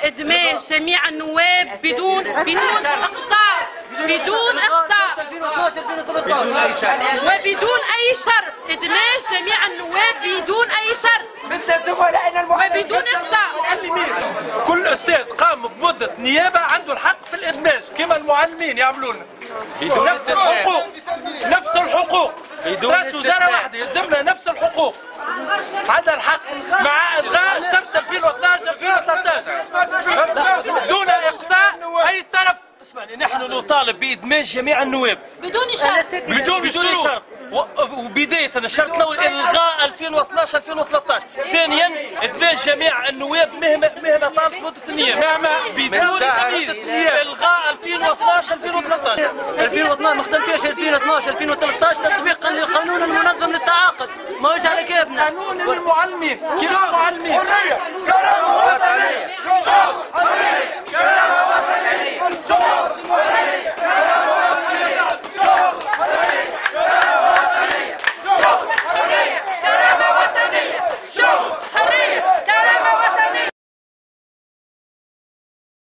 ادماج جميع النواب بدون اقصاء وبدون اي شرط، ادماج جميع النواب بدون اي شرط وبدون اقصاء. كل استاذ قام بمده نيابه عنده الحق في الادماج كما المعلمين يعملون نفس الحقوق رئيس وزراء واحد يلزم له نفس الحقوق. هذا الحق مع الغاء شرط 2012 2013 دون اقصاء اي طرف. اسمعني، نحن نطالب بادماج جميع النواب بدون شرط وبداية الشرط الأول إلغاء 2012 2013، ثانيا إدماج جميع النواب مهما طالت مدة النيابة بدون تمييز. إلغاء 2012 2013 2012 ما اختلفش 2012 2013 تطبيقا للقانون المنظم للتعاقد، ماهوش على كيفنا. قانون المعلمين كيف المعلمين حرية كرامة وطنية